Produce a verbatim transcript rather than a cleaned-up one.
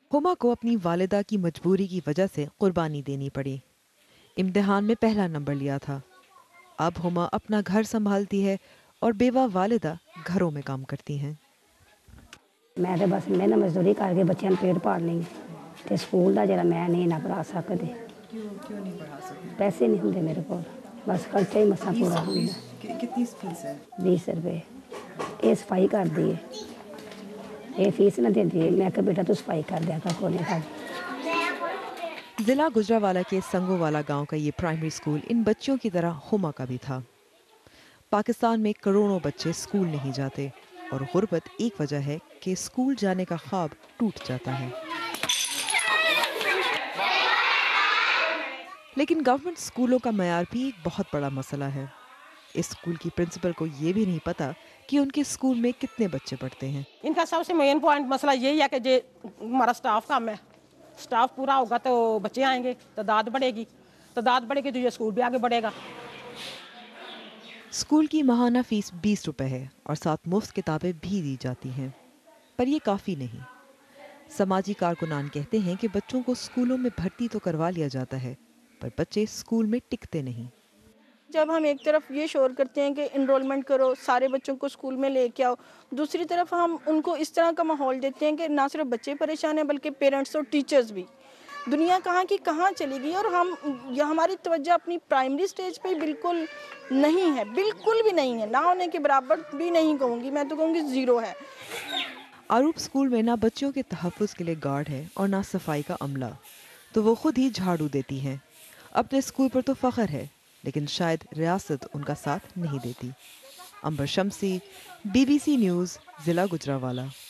हुमा को अपनी वालिदा की मजबूरी की वजह से कुर्बानी देनी पड़ी। इम्तिहान में पहला नंबर लिया था। अब हुमा अपना घर संभालती है और बेवा वालिदा घरों में काम करती हैं। मैं तो बस मैं मजदूरी करके बच्चों पेट पाल ली ते स्कूल का जरा मैं नहीं ना पढ़ा सकते। क्यों क्यों नहीं पढ़ा सकते? पैसे नहीं होंगे मेरे को, बस खर्चा ही मसा पूरा होंगे। कितनी फीस है? बीस रुपये ये सफाई कर दी है, ये फीस ना देती है। मैं कहा बेटा तू सफाई कर दिया कर कोने का। जिला गुजरावाला के संगोवाला गांव का ये प्राइमरी स्कूल इन बच्चों की तरह हुमा का भी था। पाकिस्तान में करोड़ों बच्चे स्कूल नहीं जाते और गुर्बत एक वजह है कि स्कूल जाने का ख्वाब टूट जाता है। लेकिन गवर्नमेंट स्कूलों का मयार भी एक बहुत बड़ा मसला है। इस स्कूल की प्रिंसिपल को ये भी नहीं पता कि उनके स्कूल में कितने बच्चे पढ़ते हैं। इनका सबसे मेन पॉइंट मसला यही है कि जे हमारा स्टाफ कम है। स्टाफ पूरा होगा तो बच्चे आएंगे, तादाद बढ़ेगी, तादाद बढ़ेगी तो ये स्कूल भी आगे बढ़ेगा। स्कूल की माहाना फीस बीस रुपए है और साथ मुफ्त किताबें भी दी जाती हैं, पर ये काफ़ी नहीं। समाजी कारकुनान कहते हैं कि बच्चों को स्कूलों में भर्ती तो करवा लिया जाता है, पर बच्चे स्कूल में टिकते नहीं। जब हम एक तरफ ये शोर करते हैं कि इनरोलमेंट करो, सारे बच्चों को स्कूल में लेके आओ, दूसरी तरफ हम उनको इस तरह का माहौल देते हैं कि ना सिर्फ बच्चे परेशान हैं बल्कि पेरेंट्स और टीचर्स भी। दुनिया कहाँ की कहाँ चली गई और हम या हमारी तवज्जो अपनी प्राइमरी स्टेज पे बिल्कुल नहीं है, बिल्कुल भी नहीं है, ना होने के बराबर भी नहीं कहूँगी, मैं तो कहूँगी ज़ीरो है। आरूप स्कूल में ना बच्चों के तहफ़्फ़ुज़ के लिए गार्ड है और ना सफाई का अमला, तो वो खुद ही झाड़ू देती हैं। अपने स्कूल पर तो फ़ख्र है, लेकिन शायद रियासत उनका साथ नहीं देती। अंबर शम्सी, बीबीसी न्यूज़, ज़िला गुजरावाला।